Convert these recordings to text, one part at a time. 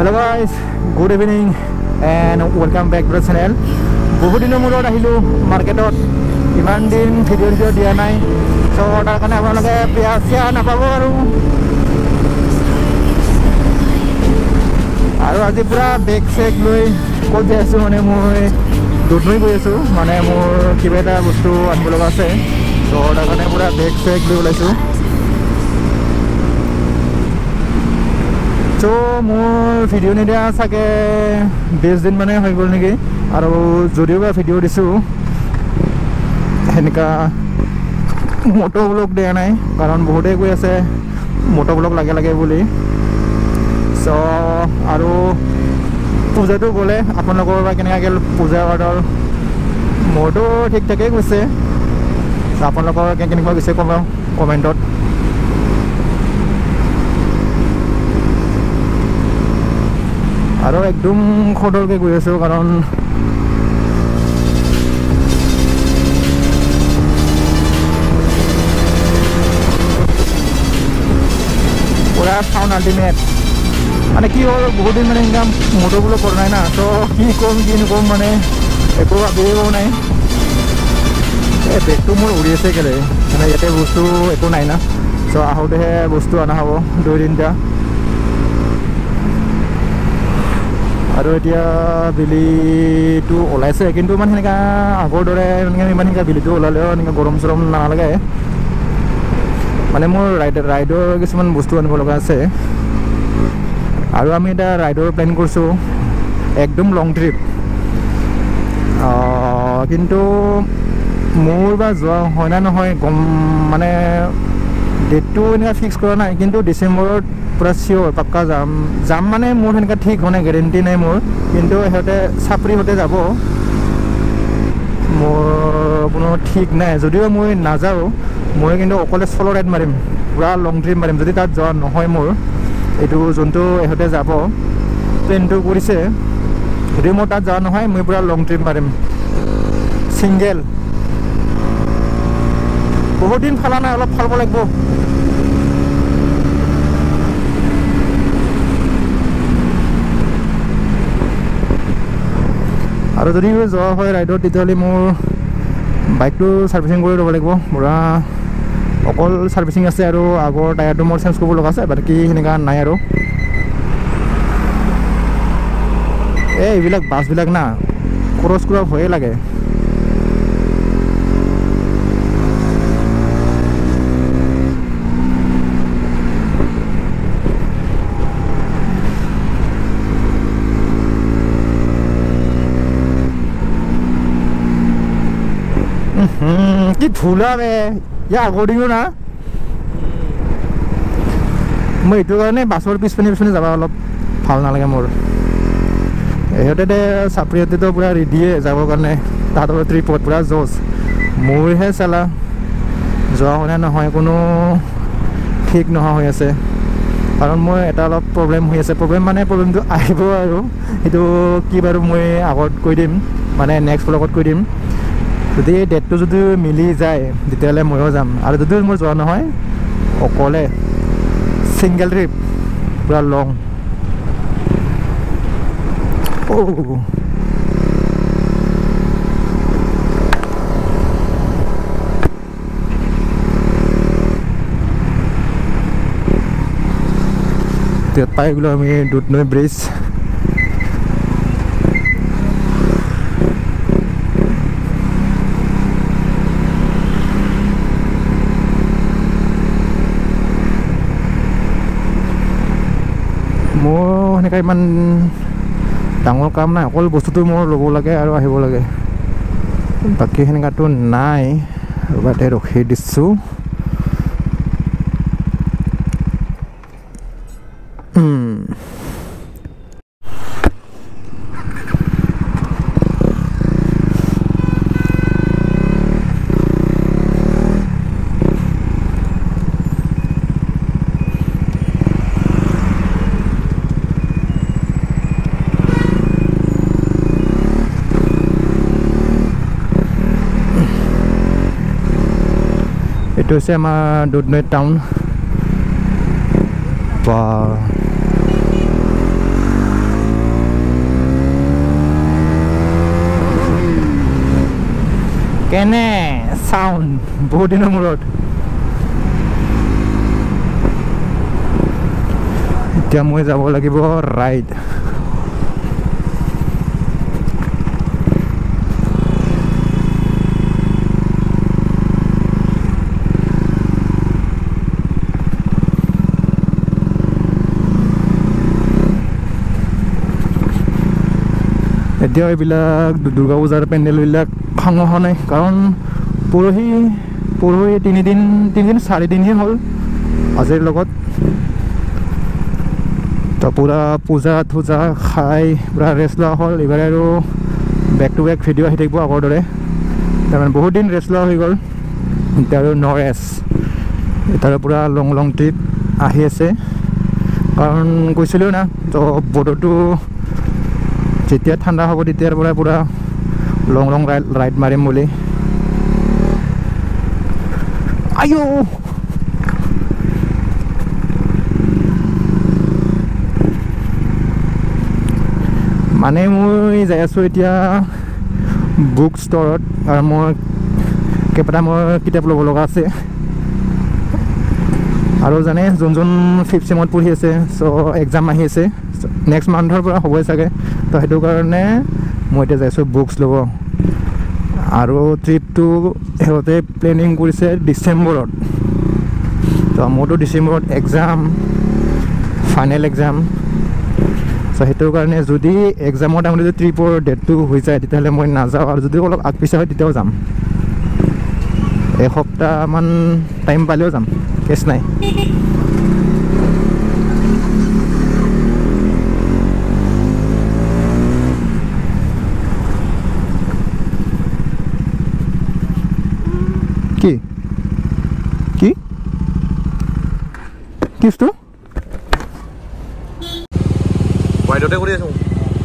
Hello guys, good evening and welcome back to the channel. বহুত দিনৰ মূৰত আহিলোঁ মাৰ্কেটত, ইমান দিন ভিডিঅ' দিয়া নাই, চ' তাৰ কাৰণে আপোনালোকে বেয়া চেয়া নাপাব। আৰু আজি পুৰা বেগ চেগ লৈ ক'ত যাই আছোঁ, মানে মই দুধনৈ গৈ আছোঁ, মানে মোৰ কিবা এটা বস্তু আনিব লগা আছে, চ' তাৰ কাৰণে পুৰা বেগ চেগ লৈ ওলাইছোঁ। চ' মোৰ ভিডিঅ' নিদিয়া চাগে 20 দিন মানে হৈ গ'ল নেকি, আৰু যদিও বা ভিডিঅ' দিছোঁ সেনেকা মটো ব্লগ দিয়া নাই, কাৰণ বহুতেই কৈ আছে মটো ব্লগ লাগে বুলি। চ' আৰু পূজাটো গ'লে আপোনালোকৰ বা কেনেকৈ গ'ল পূজা অৰ্ডাৰ? মোৰতো ঠিক ঠাকেই গৈছে, আপোনালোকৰ কেনেকুৱা গৈছে ক'ব কমেণ্টত। আৰু একদম খৰকৈ গৈ আছোঁ, কাৰণ পুৰা চাউণ্ড আল্টিমেট। মানে কি হ'ল, বহুত দিন মানে ইনকাম মটৰবোলো কৰা নাই না, ত' কি ক'ম কি নক'ম মানে একো ভাবিও নাই। এই বেগটো মোৰ উৰি আছে কেলে, মানে ইয়াতে বস্তু একো নাই না, চ' আহোঁতেহে বস্তু অনা হ'ব 2-3টা। আৰু এতিয়া বিলিটো ওলাইছে, কিন্তু মানে সেনেকুৱা আগৰ দৰে মানে ইমান সেনেকুৱা বিলিটো ওলালেও এনেকুৱা গৰম চৰম নালাগে। মানে মোৰ ৰাইডৰ কিছুমান বস্তু আনিব লগা আছে, আৰু আমি এটা ৰাইডৰ প্লেন কৰিছোঁ, একদম লং ট্ৰিপ। কিন্তু মোৰ বা যোৱা হয় না নহয় গম, মানে ডেটটো এনেকুৱা ফিক্স কৰা নাই, কিন্তু ডিচেম্বৰত পুৰা চিয়'ৰ পাক্কা যাম মানে মোৰ সেনেকুৱা ঠিক হোৱা নাই, গেৰেণ্টি নাই মোৰ। কিন্তু সিহঁতে চাপৰিহঁতে যাব, মোৰ কোনো ঠিক নাই। যদিও মই নাযাওঁ, মই কিন্তু অকলে চ'ল' ৰাইড মাৰিম, পুৰা লং ট্ৰিপ মাৰিম। যদি তাত যোৱা নহয় মোৰ এইটো যোনটো ইহঁতে যাব প্লেনটো কৰিছে, যদি মোৰ তাত যোৱা নহয় মই পুৰা লং ট্ৰিপ মাৰিম ছিংগেল। বহুত দিন ফালা নাই, অলপ ফালিব লাগিব। আৰু যদি যোৱা হয় ৰাইডত, তেতিয়াহ'লে মোৰ বাইকটো ছাৰ্ভিচিং কৰি ল'ব লাগিব পুৰা। অকল ছাৰ্ভিচিং আছে, আৰু আগৰ টায়াৰটো মোৰ চেঞ্জ কৰিব লগা আছে, বাকী সেনেকুৱা নাই। আৰু এইবিলাক বাছবিলাক না ক্ৰছ কৰা ভয়ে লাগে। কি ধূলা বে, ইয়াৰ আগৰ দিনো না। মই এইটো কাৰণে বাছৰ পিছপিনে যাব অলপ ভাল নালাগে মোৰ। ইহঁতে চাপৰিহঁতেতো পূৰা ৰেডিয়ে যাবৰ কাৰণে, তাহাঁতৰ ট্ৰিপত পূৰা জজ। মোৰহে চালা যোৱা হয় নে নহয় কোনো ঠিক নোহোৱা হৈ আছে, কাৰণ মোৰ এটা অলপ প্ৰব্লেম হৈ আছে। প্ৰব্লেমটো আহিব, আৰু সেইটো কি বাৰু মই আগত কৈ দিম, মানে নেক্সট ব্লগত কৈ দিম। যদি ডেটটো যদি মিলি যায় তেতিয়াহ'লে ময়ো যাম, আৰু যদি মোৰ যোৱা নহয় অকলে ছিংগল ট্ৰিপ পুৰা লং। পাই গ'লো আমি দুধনৈ ব্ৰিজ। মোৰ সেনেকুৱা ইমান ডাঙৰ কাম নাই, অকল বস্তুটো মোৰ ল'ব লাগে আৰু আহিব লাগে, বাকী সেনেকুৱাটো নাই। ৰ'বাতে ৰখি দিছোঁ। এইটো হৈছে আমাৰ দুধনৈ টাউন। কেনে চাউণ্ড বহুত দিনৰ মূৰত এতিয়া মই যাব লাগিব ৰাইড এতিয়া এইবিলাক দুৰ্গা পূজাৰ পেণ্ডেলবিলাক ভাঙ হোৱা নাই কাৰণ পৰহি তিনিদিন 4দিনহে হ'ল আজিৰ লগত তো পুৰা পূজা থূজা খাই পুৰা ৰেষ্ট লোৱা হ'ল এইবাৰ আৰু বেক টু বেক ভিডিঅ' আহি থাকিব আগৰ দৰে তাৰমানে বহুত দিন ৰেষ্ট লোৱা হৈ গ'ল এতিয়া আৰু ন ৰেষ্ট এতিয়া পুৰা লং ট্ৰিপ আহি আছে কাৰণ কৈছিলোঁ না তো বতৰটো যেতিয়া ঠাণ্ডা হ'ব তেতিয়াৰ পৰা পুৰা লং ৰাইড মাৰিম বুলি আইও মানে মই যাই আছোঁ এতিয়া বুক ষ্টৰত আৰু মই কেইবাটা মই কিতাপ ল'ব লগা আছে আৰু জানে যোন 5th চেমত পঢ়ি আছে চ' এক্সাম আহি আছে নেক্সট মান্থৰ পৰা হ'বই চাগে তো সেইটো কাৰণে মই এতিয়া যাইছোঁ বুকছ ল'ব আৰু ট্ৰিপটো সিহঁতে প্লেনিং কৰিছে ডিচেম্বৰত তো মোৰতো ডিচেম্বৰত এক্সাম ফাইনেল এক্সাম চ' সেইটোৰ কাৰণে যদি এক্সামৰ টাইমত যদি ট্ৰিপৰ ডেটটো হৈ যায় তেতিয়াহ'লে মই নাযাওঁ আৰু যদি অলপ আগপিছা হয় তেতিয়াও যাম এসপ্তাহমান টাইম পালেও যাম কেছ নাই কি কি কিছটো বাইদেউতে কৰি আছোঁ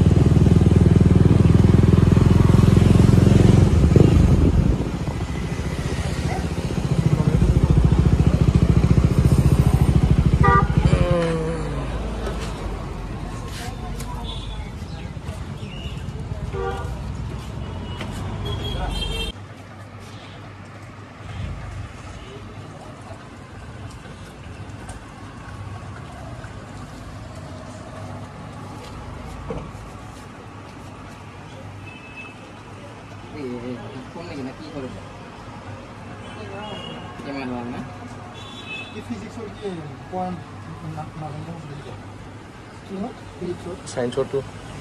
phone này là কি করে ক্যামেরা না কি ফিজিক্সৰ কি পয়েন্ট না না কি চাইন্সৰটো